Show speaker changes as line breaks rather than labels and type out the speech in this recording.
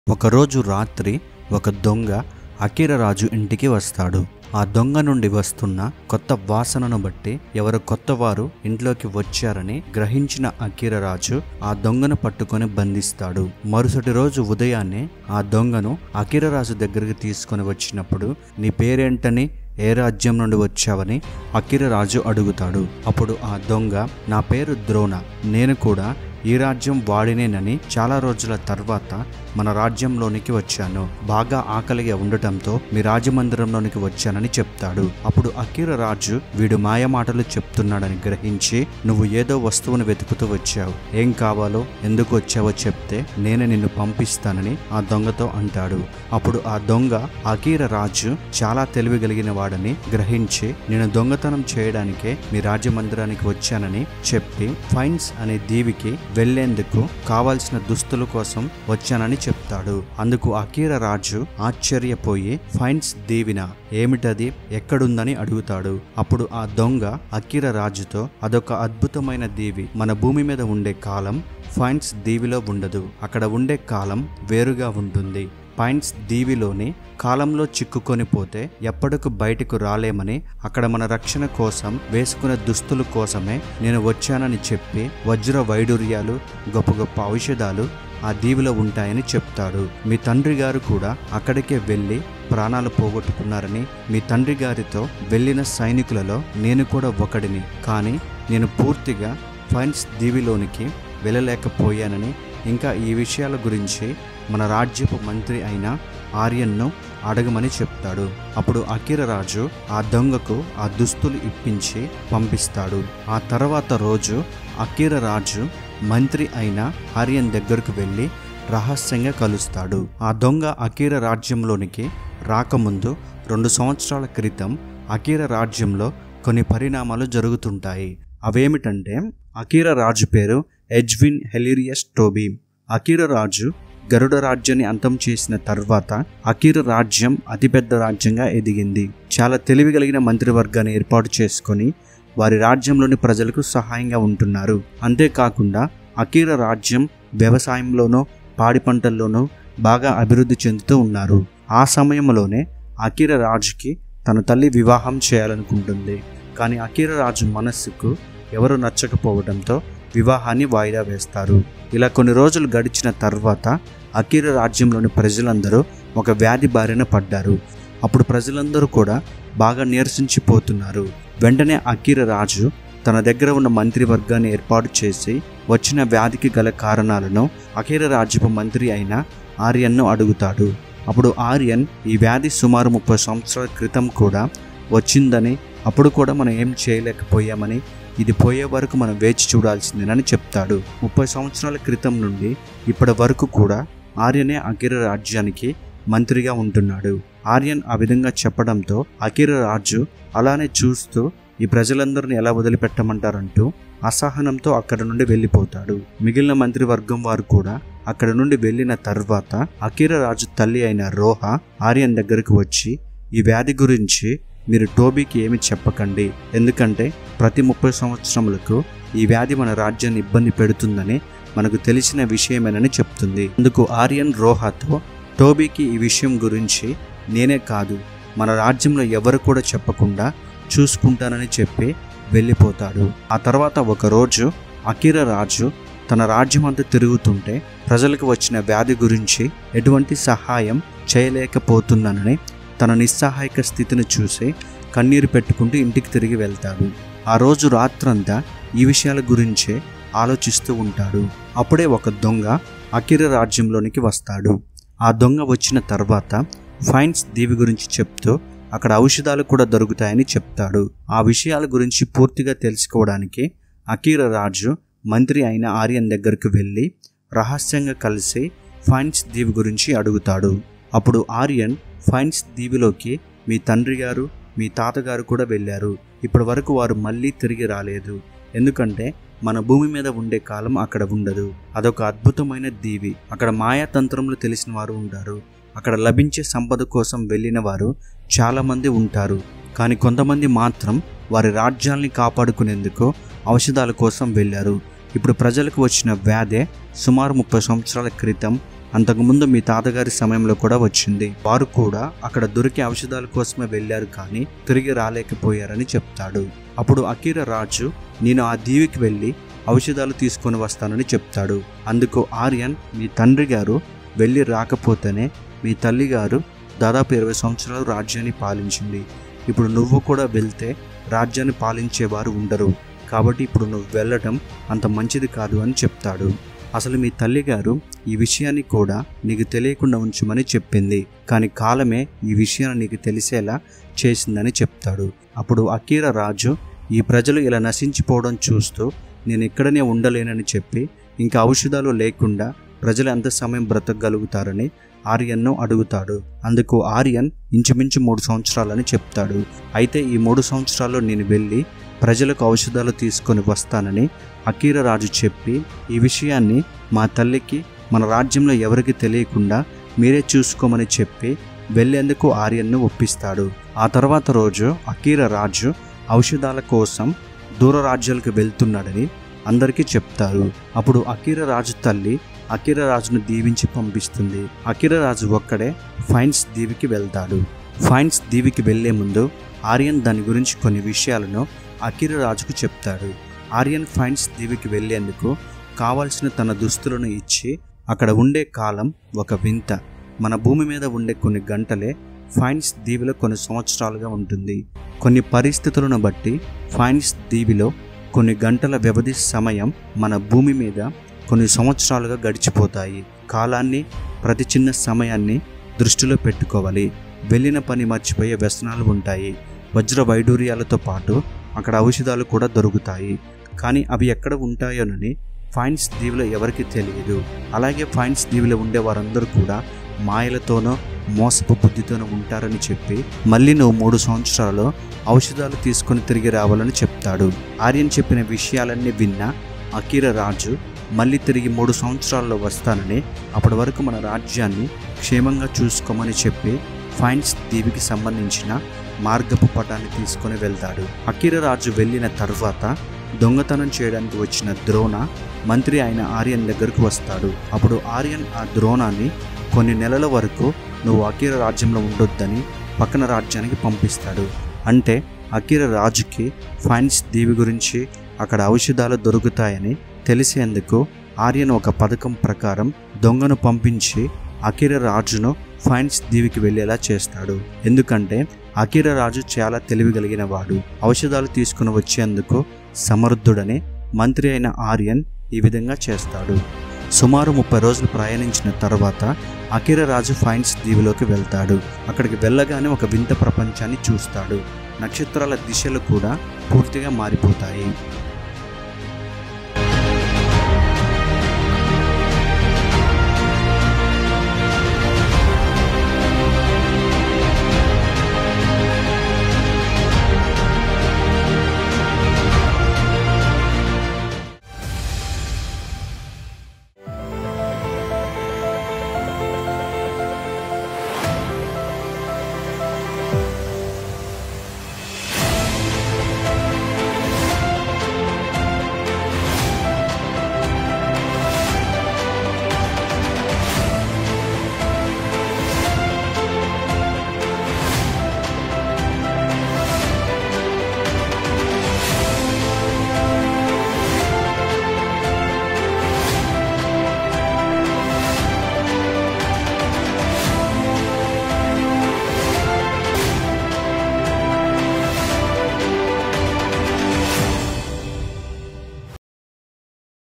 ఒకరోజు రాత్రి ఒక దొంగ అకిరరాజు ఇంటికి వస్తాడు. ఆ దొంగ నుండి వస్తున్న కొత్త వాసనను బట్టి ఎవరు కొత్తవారు ఇంట్లోకి వచ్చారని గ్రహించిన అకిరరాజు ఆ దొంగను పట్టుకొని బంధిస్తాడు. మరుసటి రోజు ఉదయాన్నే ఆ దొంగను అకిరరాజు దగ్గరికి తీసుకొని వచ్చినప్పుడు నీ పేరేంటని, ఏ రాజ్యం నుండి వచ్చావని అకిరరాజు అడుగుతాడు. అప్పుడు ఆ దొంగ, నా పేరు ద్రోణ, నేను కూడా ఈ రాజ్యం వాడినేనని చాలా రోజుల తర్వాత మన రాజ్యంలోనికి వచ్చాను. బాగా ఆకలిగా ఉండటంతో మీ రాజమందిరంలోనికి వచ్చానని చెప్తాడు. అప్పుడు అకిరరాజు వీడు మాయమాటలు చెప్తున్నాడని గ్రహించి, నువ్వు ఏదో వస్తువును వెతుకుతూ వచ్చావు, ఏం కావాలో ఎందుకు వచ్చావో చెప్తే నేనే నిన్ను పంపిస్తానని ఆ దొంగతో అంటాడు. అప్పుడు ఆ దొంగ అకిరరాజు చాలా తెలివిగలిగిన వాడని గ్రహించి, నేను దొంగతనం చేయడానికే మీ రాజమందిరానికి వచ్చానని చెప్పి ఫైన్స్ అనే దీవికి వెళ్లేందుకు కావాల్సిన దుస్తుల కోసం వచ్చానని చెప్తాడు. అందుకు అకిరరాజు ఆశ్చర్యపోయి, ఫైన్స్ దీవినా, ఏమిటది, ఎక్కడుందని అడుగుతాడు. అప్పుడు ఆ దొంగ అకిరరాజుతో, అదొక అద్భుతమైన దీవి, మన భూమి మీద ఉండే కాలం ఫైన్స్ దీవిలో ఉండదు, అక్కడ ఉండే కాలం వేరుగా ఉంటుంది. ఫైన్స్ దీవిలోని కాలంలో చిక్కుకొని పోతే ఎప్పటికు బయటకు రాలేమని, అక్కడ మన రక్షణ కోసం వేసుకునే దుస్తుల కోసమే నేను వచ్చానని చెప్పి వజ్ర వైడూర్యాలు, గొప్ప గొప్ప ఔషధాలు ఆ దీవిలో ఉంటాయని చెప్తాడు. మీ తండ్రి గారు కూడా అక్కడికే వెళ్ళి ప్రాణాలు పోగొట్టుకున్నారని, మీ తండ్రి గారితో వెళ్ళిన సైనికులలో నేను కూడా ఒకడిని, కానీ నేను పూర్తిగా ఫైన్స్ దీవిలోనికి వెళ్ళలేకపోయానని, ఇంకా ఈ విషయాల గురించి మన రాజ్యపు మంత్రి అయిన ఆర్యన్ను అడగమని చెప్తాడు. అప్పుడు అకిరరాజు ఆ దొంగకు ఆ దుస్తులు ఇప్పించి పంపిస్తాడు. ఆ తర్వాత రోజు అకిరరాజు మంత్రి అయిన ఆర్యన్ దగ్గరకు వెళ్ళి రహస్యంగా కలుస్తాడు. ఆ దొంగ అకిర రాజ్యంలోనికి రాకముందు 2 సంవత్సరాల క్రితం అకిర రాజ్యంలో కొన్ని పరిణామాలు జరుగుతుంటాయి. అవేమిటంటే, అకిరరాజు పేరు ఎడ్విన్ హెలీరియస్ టోబీ. అకిరరాజు గరుడ రాజ్యాన్ని అంతం చేసిన తర్వాత అకిర రాజ్యం అతిపెద్ద రాజ్యంగా ఎదిగింది. చాలా తెలివిగలిగిన మంత్రివర్గాన్ని ఏర్పాటు చేసుకొని వారి రాజ్యంలోని ప్రజలకు సహాయంగా ఉంటున్నారు. అంతేకాకుండా అకిర రాజ్యం వ్యవసాయంలోనూ పాడి పంటల్లోనూ బాగా అభివృద్ధి చెందుతూ ఉన్నారు. ఆ సమయంలోనే అకిర రాజుకి తన తల్లి వివాహం చేయాలనుకుంటుంది. కానీ అకిర రాజు మనస్సుకు ఎవరు నచ్చకపోవడంతో వివాహాన్ని వాయిదా వేస్తారు. ఇలా కొన్ని రోజులు గడిచిన తర్వాత అకిర రాజ్యంలోని ప్రజలందరూ ఒక వ్యాధి బారిన పడ్డారు. అప్పుడు ప్రజలందరూ కూడా బాగా నీరసించిపోతున్నారు. వెంటనే అకిర రాజు తన దగ్గర ఉన్న మంత్రివర్గాన్ని ఏర్పాటు చేసి వచ్చిన వ్యాధికి గల కారణాలను అకిర రాజ్యపు మంత్రి అయిన ఆర్యన్ను అడుగుతాడు. అప్పుడు ఆర్యన్, ఈ వ్యాధి సుమారు 30 సంవత్సరాల క్రితం కూడా వచ్చిందని, అప్పుడు కూడా మనం ఏం చేయలేకపోయామని, ఇది పోయే వరకు మనం వేచి చూడాల్సిందేనని చెప్తాడు. 30 సంవత్సరాల క్రితం నుండి ఇప్పటి వరకు కూడా ఆర్యనే అకిర రాజ్యానికి మంత్రిగా ఉంటున్నాడు. ఆర్యన్ ఆ విధంగా చెప్పడంతో అకిర రాజు అలానే చూస్తూ, ఈ ప్రజలందరినీ ఎలా వదిలిపెట్టమంటారంటూ అసహనంతో అక్కడి నుండి వెళ్ళిపోతాడు. మిగిలిన మంత్రివర్గం వారు కూడా అక్కడి నుండి వెళ్ళిన తర్వాత అకిర రాజు తల్లి అయిన రోహ ఆర్యన్ దగ్గరకు వచ్చి, ఈ వ్యాధి గురించి మీరు టోబీకి ఏమి చెప్పకండి, ఎందుకంటే ప్రతి 30 సంవత్సరములకు ఈ వ్యాధి మన రాజ్యాన్ని ఇబ్బంది పెడుతుందని మనకు తెలిసిన విషయమేనని చెప్తుంది. అందుకు ఆర్యన్ రోహాతో, టోబీకి ఈ విషయం గురించి నేనే కాదు, మన రాజ్యంలో ఎవరు కూడా చెప్పకుండా చూసుకుంటానని చెప్పి వెళ్ళిపోతాడు. ఆ తర్వాత ఒకరోజు అకిర రాజు తన రాజ్యమంతా తిరుగుతుంటే ప్రజలకు వచ్చిన వ్యాధి గురించి ఎటువంటి సహాయం చేయలేకపోతున్నానని, తన నిస్సహాయక స్థితిని చూసి కన్నీరు పెట్టుకుంటూ ఇంటికి తిరిగి వెళ్తాడు. ఆ రోజు రాత్రంతా ఈ విషయాల గురించే ఆలోచిస్తూ ఉంటాడు. అప్పుడే ఒక దొంగ అకిర రాజ్యంలోనికి వస్తాడు. ఆ దొంగ వచ్చిన తర్వాత ఫైన్స్ దీవి గురించి చెప్తూ అక్కడ ఔషధాలు కూడా దొరుకుతాయని చెప్తాడు. ఆ విషయాల గురించి పూర్తిగా తెలుసుకోవడానికి అకిర రాజు మంత్రి అయిన ఆర్యన్ దగ్గరకు వెళ్ళి రహస్యంగా కలిసి ఫైన్స్ దీవి గురించి అడుగుతాడు. అప్పుడు ఆర్యన్, ఫైన్స్ దీవిలోకి మీ తండ్రి గారు, మీ తాతగారు కూడా వెళ్ళారు, ఇప్పటి వరకు వారు మళ్ళీ తిరిగి రాలేదు, ఎందుకంటే మన భూమి మీద ఉండే కాలం అక్కడ ఉండదు, అదొక అద్భుతమైన దీవి, అక్కడ మాయాతంత్రములు తెలిసిన వారు ఉంటారు, అక్కడ లభించే సంపద కోసం వెళ్ళిన వారు చాలామంది ఉంటారు, కానీ కొంతమంది మాత్రం వారి రాజ్యాల్ని కాపాడుకునేందుకు ఔషధాల కోసం వెళ్ళారు. ఇప్పుడు ప్రజలకు వచ్చిన వ్యాధే సుమారు 30 సంవత్సరాల క్రితం అంతకుముందు మీ తాతగారి సమయంలో కూడా వచ్చింది. వారు కూడా అక్కడ దొరికే ఔషధాల కోసమే వెళ్ళారు, కానీ తిరిగి రాలేకపోయారని చెప్తాడు. అప్పుడు అకిరా రాజు నేను ఆ దీవికి వెళ్ళి ఔషధాలు తీసుకొని వస్తానని చెప్తాడు. అందుకు ఆర్యన్ మీ తండ్రి గారు వెళ్ళి రాకపోతేనే మీ తల్లిగారు దాదాపు 20 సంవత్సరాలు రాజ్యాన్ని పాలించింది. ఇప్పుడు నువ్వు కూడా వెళ్తే రాజ్యాన్ని పాలించేవారు ఉండరు, కాబట్టి ఇప్పుడు నువ్వు వెళ్ళటం అంత మంచిది కాదు అని చెప్తాడు. అసలు మీ తల్లిగారు ఈ విషయాన్ని కూడా నీకు తెలియకుండా ఉంచమని చెప్పింది, కానీ కాలమే ఈ విషయాన్ని నీకు తెలిసేలా చేసిందని చెప్తాడు. అప్పుడు అకిరా రాజు ఈ ప్రజలు ఇలా నశించిపోవడం చూస్తూ నేను ఇక్కడనే ఉండలేనని చెప్పి ఇంకా ఔషధాలు లేకుండా ప్రజలు ఎంత సమయం బ్రతకగలుగుతారని ఆర్యన్ను అడుగుతాడు. అందుకు ఆర్యన్ ఇంచుమించు 3 సంవత్సరాలని చెప్తాడు. అయితే ఈ 3 సంవత్సరాల్లో నేను వెళ్ళి ప్రజలకు ఔషధాలు తీసుకొని వస్తానని అకిరా రాజు చెప్పి ఈ విషయాన్ని మా తల్లికి మన రాజ్యంలో ఎవరికి తెలియకుండా మీరే చూసుకోమని చెప్పి వెళ్లేందుకు ఆర్యన్ను ఒప్పిస్తాడు. ఆ తర్వాత రోజు అకిరా రాజు ఔషధాల కోసం దూర రాజ్యాలకు వెళ్తున్నాడని అందరికీ చెప్తారు. అప్పుడు అకిరా రాజు తల్లి అకిరా రాజును దీవించి పంపిస్తుంది. అకిరా రాజు ఒక్కడే ఫైన్స్ దీవికి వెళ్తాడు. ఫైన్స్ దీవికి వెళ్లే ముందు ఆర్యన్ దాని గురించి కొన్ని విషయాలను అకిరా రాజుకు చెప్తాడు. ఆర్యన్ ఫైన్స్ దీవికి వెళ్లేందుకు కావలసిన తన దుస్తులను ఇచ్చి అక్కడ ఉండే కాలం ఒక వింత. మన భూమి మీద ఉండే కొన్ని గంటలే ఫైన్స్ దీవిలో కొన్ని సంవత్సరాలుగా ఉంటుంది. కొన్ని పరిస్థితులను బట్టి ఫైన్స్ దీవిలో కొన్ని గంటల వ్యవధి సమయం మన భూమి మీద కొన్ని సంవత్సరాలుగా గడిచిపోతాయి. కాలాన్ని ప్రతి చిన్న సమయాన్ని దృష్టిలో పెట్టుకోవాలి. వెళ్ళిన పని మర్చిపోయే వ్యసనాలు ఉంటాయి. వజ్ర వైడూర్యాలతో పాటు అక్కడ ఔషధాలు కూడా దొరుకుతాయి, కానీ అవి ఎక్కడ ఉంటాయోనని ఫైన్స్ దీవిలో ఎవరికి తెలియదు. అలాగే ఫైన్స్ దీవిలో ఉండే వారందరూ కూడా మాయలతోనో మోసపు బుద్ధితోనూ ఉంటారని చెప్పి మళ్ళీ నువ్వు 3 సంవత్సరాలు ఔషధాలు తీసుకొని తిరిగి రావాలని చెప్తాడు. ఆర్యన్ చెప్పిన విషయాలన్నీ విన్న అకిరా రాజు మళ్ళీ తిరిగి 3 సంవత్సరాల్లో వస్తానని, అప్పటి వరకు మన రాజ్యాన్ని క్షేమంగా చూసుకోమని చెప్పి ఫైన్స్ దీవికి సంబంధించిన మార్గపు పటాన్ని తీసుకొని వెళ్తాడు. అకిరా రాజు వెళ్ళిన తర్వాత దొంగతనం చేయడానికి వచ్చిన ద్రోణ మంత్రి అయిన ఆర్యన్ దగ్గరకు వస్తాడు. అప్పుడు ఆర్యన్ ఆ ద్రోణాన్ని కొన్ని నెలల వరకు నువ్వు అకిరా రాజ్యంలో ఉండొద్దని పక్కన రాజ్యానికి పంపిస్తాడు. అంటే అకిరా రాజుకి ఫైన్స్ దీవి గురించి అక్కడ ఔషధాలు దొరుకుతాయని తెలిసేందుకు ఆర్యన్ ఒక పథకం ప్రకారం దొంగను పంపించి అకిరా రాజును ఫైన్స్ దీవికి వెళ్ళేలా చేస్తాడు. ఎందుకంటే అకిరా రాజు చాలా తెలివిగలిగిన వాడు, ఔషధాలు తీసుకుని వచ్చేందుకు సమర్థుడని మంత్రి అయిన ఆర్యన్ ఈ విధంగా చేస్తాడు. సుమారు 30 రోజులు ప్రయాణించిన తర్వాత అకిరా రాజు ఫైన్స్ దీవిలోకి వెళ్తాడు. అక్కడికి వెళ్ళగానే ఒక వింత ప్రపంచాన్ని చూస్తాడు. నక్షత్రాల దిశలు కూడా పూర్తిగా మారిపోతాయి.